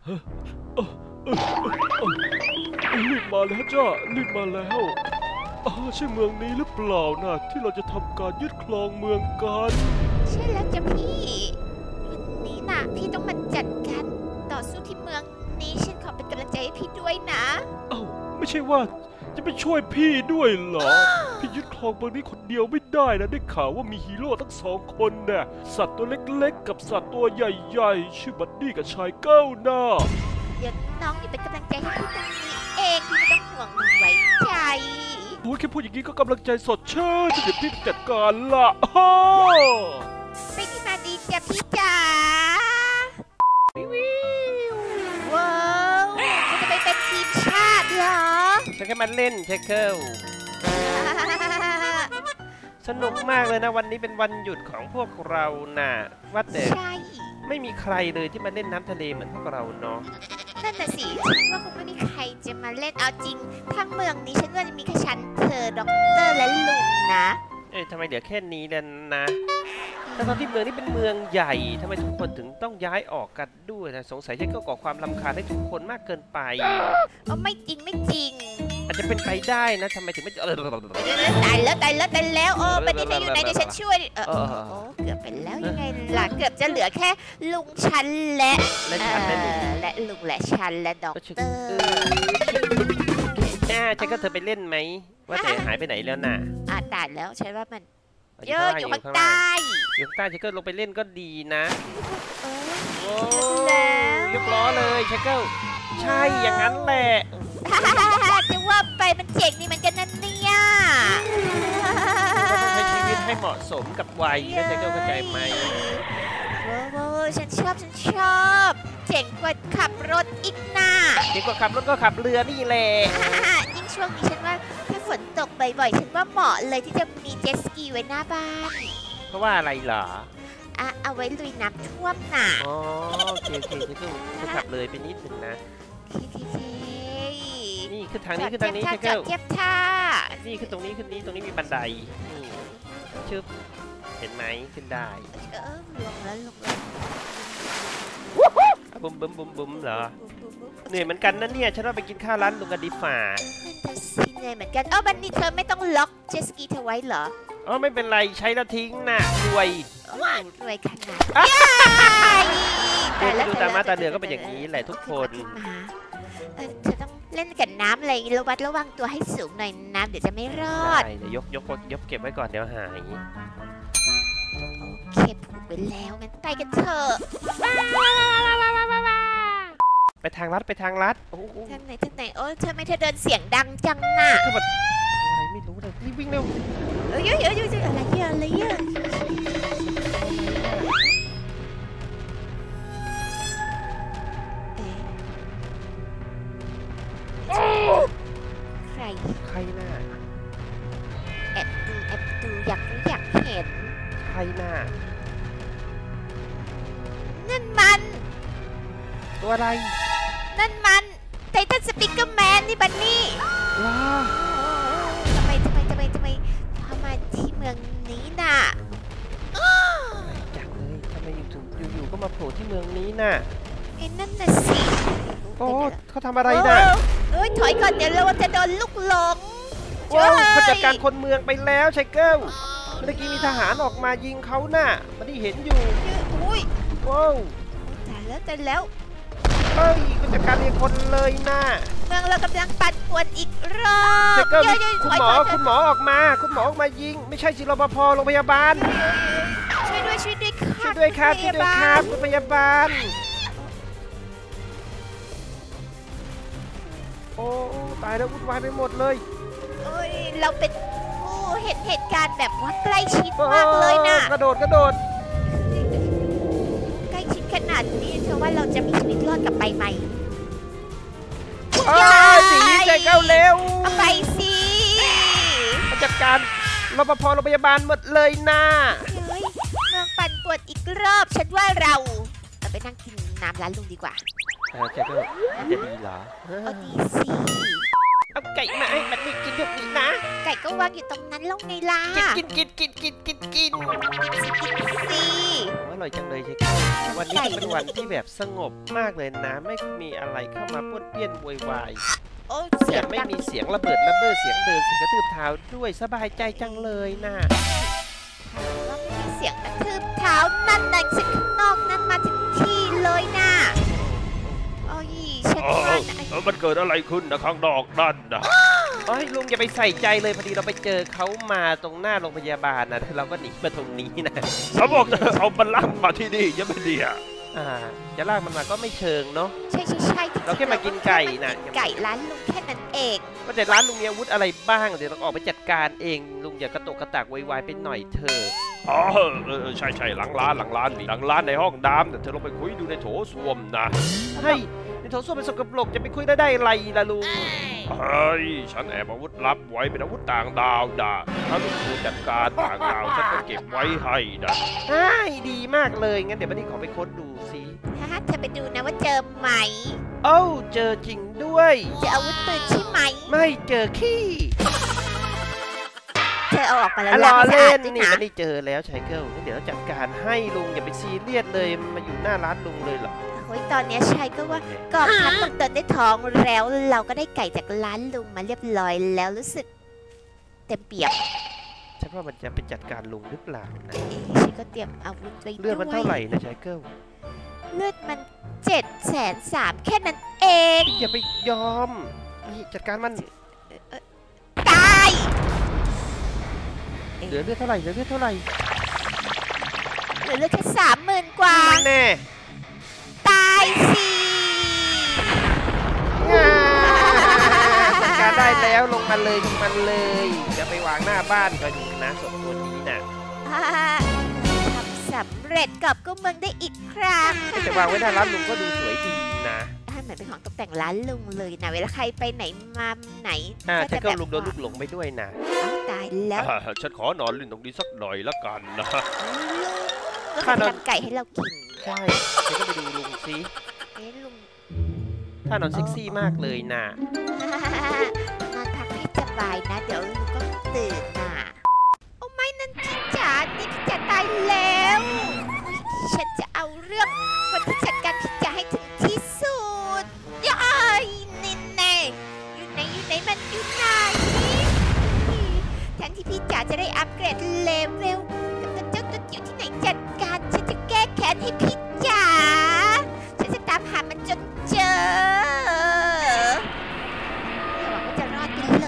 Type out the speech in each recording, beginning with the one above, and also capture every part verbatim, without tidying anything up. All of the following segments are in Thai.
รีบมาแล้วจ้ารีบมาแล้วอ๋อใช่เมืองนี้หรือเปล่านะที่เราจะทำการยึดครองเมืองกันใช่แล้วจ้ะพี่วันนี้น่ะพี่ต้องมาจัดการต่อสู้ที่เมืองนี้ฉันขอเป็นกำลังใจให้พี่ด้วยนะเอ้าไม่ใช่ว่าจะไปช่วยพี่ด้วยเหรอ พี่ยึดครองเมืองนี้คนเดียวไม่ได้นะได้ข่าวว่ามีฮีโร่ทั้งสองคนน่ะสัตว์ตัวเล็กๆกับสัตว์ตัวใหญ่ๆชื่อบัดดี้กับชายเก้าหน้าเดี๋ยวน้องอยู่เป็นกำลังใจให้พี่ตรงนี้เองพี่ไม่ต้องห่วงหนูไว้ใจโอ้ยแค่พูดอย่างนี้ก็กำลังใจสดชื่นเดี๋ยวพี่จัดการละฮ่าไปที่มาดีจ้ะพี่จ๋าวิวว้าวจะไปเป็นทีมชาติเหรอฉันแค่มาเล่นเชคเกิลสนุกมากเลยนะวันนี้เป็นวันหยุดของพวกเราน่ะว่าแต่ไม่มีใครเลยที่มาเล่นน้ำทะเลเหมือนพวกเราเนาะนั่นน่ะสิฉันว่าคงไม่มีใครจะมาเล่นเอาจริงทั้งเมืองนี้ฉันว่าจะมีแค่ฉันเธอด็อกเตอร์และลุงนะเอ้ยทำไมเหลือแค่นี้ล่ะนะแต่ตอนที่เมืองนี้เป็นเมืองใหญ่ทำไมทุกคนถึงต้องย้ายออกกันด้วยนะสงสัยฉันก็ก่อความรำคาญให้ทุกคนมากเกินไปอ๋อไม่จริงไม่จริงอาจจะเป็นไปได้นะทำไมถึงไม่เออตายแล้วตายแล้วตายแล้วโอ้บัดดี้เธออยู่ไหนเดี๋ยวฉันช่วยเออโอ้เกือบไปแล้วยังไงล่ะเกือบจะเหลือแค่ลุงฉันและและฉันและลุงและฉันและด็อกเตอร์อ่าฉันก็เธอไปเล่นไหมว่าแต่หายไปไหนแล้วน่ะอ่าตายแล้วฉันว่ามันเยอะอยู่ข้างใต้อยู่ข้างใต้ฉันก็ลงไปเล่นก็ดีนะโอ้แล้วยกล้อเลยเชคเกิลใช่อย่างนั้นแหละจะว่าไปมันเจ๋งนี่มันกันนั่นเนี่ยก็ต้องใช้ชีวิตให้เหมาะสมกับวัยนะเชคเกิลเข้าใจไหมโอ้ฉันชอบฉันชอบเจ๋งกว่าขับรถอีกนะเจ๋งกว่าขับรถก็ขับเรือนี่แหละยิ่งช่วงนี้ฉันว่าถ้าฝนตกบ่อยๆฉันว่าเหมาะเลยที่จะมีเจ็ตสกีไว้หน้าบ้านเพราะว่าอะไรเหรออ่ะเอาไว้ลุยน้ำท่วมน่ะอ๋อโอเคโอเคฉันก็จะขับเลยไปนิดนึงนะนี่ขึ้นทางนี้ขึ้นทางนี้เชคเกิลเทียบท่านี่ขึ้นตรงนี้ขึ้นนี้ตรงนี้มีบันไดนี่ชึบเห็นไหมขึ้นได้เออลงแล้วลงแล้วบุ้มบุ้มบุ้มบุ้มเหรอเหนื่อยเหมือนกันนะเนี่ยฉันว่าไปกินข้าวร้านลุงกันดีฝ่านั่นแต่สิเหนื่อยเหมือนกันอ๋อบันนี้เธอไม่ต้องล็อกเจ็ตสกีเธอไว้เหรออ๋อไม่เป็นไรใช้แล้วทิ้งน่ะรวยรวยขนาดแต่ดูตามาตาเดือก็เป็นอย่างนี้แหละทุกคนเธอต้องเล่นกับน้ำอะไรระวัดระวังตัวให้สูงหน่อยน้ำเดี๋ยวจะไม่รอดใช่เดี๋ยวยกยกยกเก็บไว้ก่อนเดี๋ยวหายโอเคผูกไปแล้วงั้นไปกันเถอะไปทางลัดไปทางลัดทางไหนทางไหนโอ้เธอไม่เธอเดินเสียงดังจังน่ะคือแบบอะไรไม่รู้เลยรีบวิ่งเร็วเอ้ยเอ้ยเอ้ยอะไรเยอะอะไรเยอะใครใครน่ะแอบดูแอบดูอยากรู้อยากเห็นใครน่ะนั่นมันตัวอะไรนั่นมันไททันสปิกเกอร์แมนนี่บันนี่ว้าทำไมทำไมทำไมทำไมทำไมที่เมืองนี้น่ะจังเลยทำไมอยู่ถึงอยู่ๆก็มาโผล่ที่เมืองนี้น่ะไอ้นั่นน่ะสิโอ้เขาทำอะไรน่ะเอ้ยถอยก่อนเดี๋ยวเราจะโดนลูกหลงโอ้เขาจัดการคนเมืองไปแล้วไชเกิลเมื่อกี้มีทหารออกมายิงเขาน่ะมันได้เห็นอยู่อุ้ยว้าวตายแล้วตายแล้วเฮ้ยเขาจัดการเรียงคนเลยน่ะเมืองเรากำลังปั่นป่วนอีกรอบคุณหมอคุณหมอออกมาคุณหมอออกมายิงไม่ใช่สิรปภโรงพยาบาลช่วยด้วยช่วยด้วยค่ะช่วยด้วยครับช่วยด้วยครับคุณพยาบาลโอ้ตายแล้ววุ่นวายไปหมดเลยเอ้ยเราเป็นผู้เห็นเหตุการณ์แบบว่าใกล้ชิดมากเลยนะกระโดดกระโดดใกล้ชิดขนาดนี้เธอว่าเราจะมีชีวิตรอดกลับไปไหมสีใจเก้าเร็วไปสิจัดการรปภโรงพยาบาลหมดเลยนะเฮ้ยเมืองปั่นป่วนอีกรอบฉันว่าเราเราไปนั่งกินน้ำร้านลุงดีกว่าเออจะก็จะดีเหรอเออดีสิไก่มาให้มันไม่กินแบบนี้นะไก่ก็วางอยู่ตรงนั้นแล้วไงล่ะกินกินกินกินกินกินกินสิอร่อยจังเลยใช่ไหมวันนี้เป็นวันที่แบบสงบมากเลยนะไม่มีอะไรเข้ามาป้วนเปี้ยนโวยวายโอ้เสีเสียยงงไม่ดังมีเสียงระเบิดระเบ้อเสียงเดินเสียงกระทืบเท้าด้วยสบายใจจังเลยนะว่าไม่มีเสียงกระทืบเท้านั่นน่ะฉันข้างนอกนั่นมาถึงที่เลยนะโอ้ยฉันเอว่าอนะเออมันเกิดอะไรขึ้นนะข้างนอกนั่นนะโอ้ยลุงอย่าไปใส่ใจเลยพอดีเราไปเจอเขามาตรงหน้าโรงพยาบาลนะเราก็หนีมาตรงนี้นะเขาบอกจะเอามันลากมาที่นี่ยังไม่ดีอ่ะอ่าจะลากมันมาก็ไม่เชิงเนาะใช่ใช่ใช่เราแค่มากินไก่น่ะไก่ร้านลุงแค่นั้นเองว่าแต่ร้านลุงมีอาวุธอะไรบ้างเดี๋ยวเราออกไปจัดการเองลุงอย่ากระตกกระตากวายๆไปหน่อยเถอะอ๋อเออใช่ใช่หลังร้านหลังร้านหลังร้านในห้องน้ำแต่เธอลองไปคุยดูในโถส้วมนะให้ในโถส้วมเป็นสกปรกจะไปคุยได้ได้อะไรล่ะลุงเฮ้ยฉันแอบอาวุธลับไว้เป็นอาวุธต่างดาวด่าถ้าลูกครูจัดการต่างดาวฉันก็เก็บไว้ให้นะใช่ดีมากเลยงั้นเดี๋ยววันนี้ขอไปค้นดูสิฮะเธอไปดูนะว่าเจอไหมเอ้าเจอจริงด้วยเจออาวุธปืนใช่ไหมไม่เจอขี้เธอเอาออกมาแล้วอ่ะรล้างอให้สะเล่อาดนด้วยนี่นะไม่ได้เจอแล้วชายเกิลงั้นเดี๋ยวเราจัดการให้ลุงอย่าไปซีเรียสเลยมาอยู่หน้าร้านลุงเลยเหรอโอ้ยตอนเนี้ยชายก็ว่าก็ทับต้องเติมได้ท้องแล้วเราก็ได้ไก่จากร้านลุงมาเรียบร้อยแล้วรู้สึกเต็มเปี่ยมฉันว่ามันจะไปจัดการลุงหรือเปล่านะเอ๊ะฉันก็เตรียมอาวุธไว้ด้วยเลือดมันเท่าไหร่นะชายเกิลเลือดมันเจ็ดแสนสามแค่นั้นเองอย่าไปยอมนี่จัดการมันตายเหลือเลือดเท่าไหร่เหลือเลือดเท่าไหร่เหลือเลือดแค่สามหมื่นกว่าแน่ตายสิจัดการได้แล้วลงมาเลยลงมาเลยจะไปวางหน้าบ้านก็อยู่นะศพตัวนี้น่ะอ่าทำสำเร็จกลับก็เมืองได้อีกครั้งแต่วางไว้หน้าร้านลุงก็ดูสวยดีนะอ่าเหมือนเป็นของตกแต่งร้านลุงเลยนะเวลาใครไปไหนมาไหนอ่าก็ฉัจะนก็แบบลุงโดนลูกหลงไปด้วยนะอ้าวตายแล้วอ่าฉันขอนอนเล่นตรงนี้สักหน่อยละกันนะก็ให้ทำไก่ให้เรากินใช่ฉันก็ไปดูลุงสิเอ๊ะลุงท่านอนเซ็กซี่มากเลยนะนอนพักให้สบายนะ เดี๋ยวลุงก็ตื่นน่ะโอ้ไม่นั่นพี่จ๋านี่พี่จ๋าตายแล้วเฮ้ยฉันจะเอาเรื่องวันที่จัดการพี่จ๋าให้ถึงที่สุดย้ายนี่แน่อยู่ไหนอยู่ไหนมันอยู่ไหนแทนที่พี่จ๋าจะได้อัปเกรดเลเวลกับเจ้าตัวจิ๋วที่ไหนจัดการฉันจะแก้แค้นให้พี่จ๋าฉันจะตามหามันจนเจอหวังว่าจะรอดกันเลย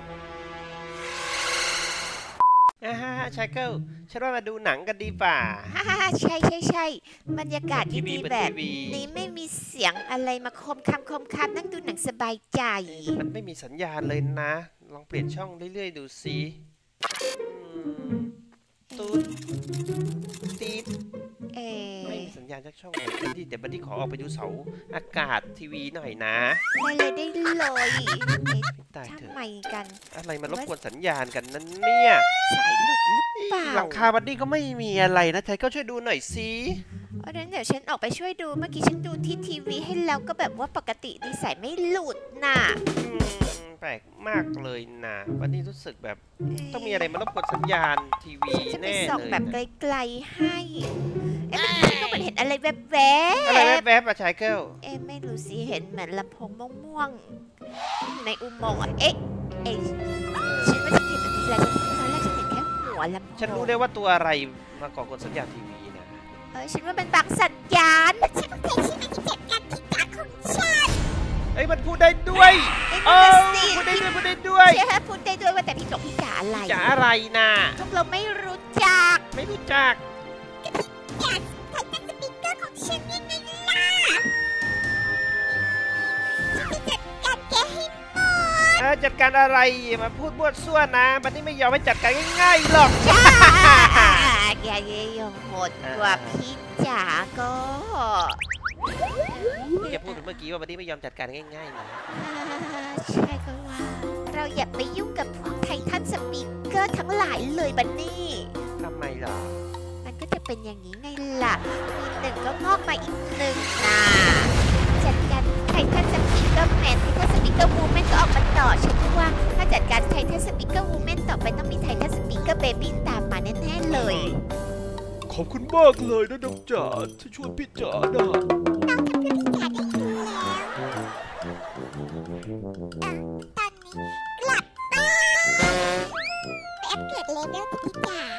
อ่าฮะชายเกิลฉันว่ามาดูหนังกันดีป่าฮ่าฮ่าฮ่าใช่ใช่ใช่บรรยากาศทีวีดีเปิดๆแบบทีวีนี้ไม่มีเสียงอะไรมาคมคำคมคำนั่งดูหนังสบายใจมันไม่มีสัญญาณเลยนะ ลองเปลี่ยนช่องเรื่อยๆดูสิอืมตูดตีดเอไม่มีสัญญาณจากช่องไหนเลยดิเดี๋ยวบัดดี้ขอออกไปดูเสาอากาศทีวีหน่อยนะได้เลยได้เลยเอ๊ะตายช่างเถอะใหม่กันอะไรมารบกวนสัญญาณกันนั่นเนี่ยสายหลุดหรือเปล่าหลังคาบัดดี้ก็ไม่มีอะไรนะชายเกิลช่วยดูหน่อยสิเพราะฉะนั้นเดี๋ยวฉันออกไปช่วยดูเมื่อกี้ฉันดูที่ทีวีให้แล้วก็แบบว่าปกติดีสายไม่หลุดน่ะอืมแปลกมากเลยนะบัดดี้รู้สึกแบบต้องมีอะไรมารบกวนสัญญาณทีวีฉันจะไปแน่ส่องเลยแบบนะไกลๆให้ เอ๊ะเมื่อกี้ฉันก็เหมือนเห็นอะไรแวบๆอะไรแวบๆอะชายเกิลเอ๊ะไม่รู้สิเห็นเหมือนลำโพงม่วงๆอยู่ในอุโมงค์อะเอ๊ะเอ๊ะฉันว่าฉันเห็นแบบนี้แหละฉันตอนแรกฉันเห็นแค่หัวลำโพงฉันรู้ได้ว่าตัวอะไรมาก่อกวนสัญญาณทีวีนะเออฉันว่ามันบังสัญญาณฉันต้องใช้ชีวิตที่เจ็บกันที่ตาของฉันเอ้ยมันพูดได้ด้วยเอ๊ะเอนั่นอน่ะสิพูดได้ด้วยพูดได้ด้วยเชื่อพูดได้ด้วยว่าแต่พี่จกพี่จ๋าอะไรจะอะไรนะพวกเราไม่รู้จักไม่รู้จักใช้เป็นสปีกเกอร์ของฉันยังไงล่ะฉันจะจัดการแกให้หมดเออจัดการอะไรอย่ามาพูดบวดซั่วนะบันนี้ไม่ยอมให้จัดการง่ายๆหรอกจ้าแกเยงโหดกว่าพี่จ๋าก็ที่จะพูดถึงเมื่อกี้ว่าบันนี้ไม่ยอมจัดการง่ายๆนะใช่ก็ว่า เราอย่าไปยุ่งกับพวกไททันสปีกเกอร์ทั้งหลายเลยบันนี่ทำไมหรอมันก็จะเป็นอย่างนี้ไงล่ะ มีหนึ่งก็งอกมาอีกหนึ่งนะจัดการไททันสปีกเกอร์แมนไททันสปีกเกอร์วูแมนก็ออกมาต่อฉันว่าากเลยนะน้องจ๋าที่ช่วยพี่จ๋านะน้องทำเพื่อพี่จ๋าได้ดีแล้วตอนนี้กลับบ้านไปอัปเกรดเลเวลกับพี่จ๋า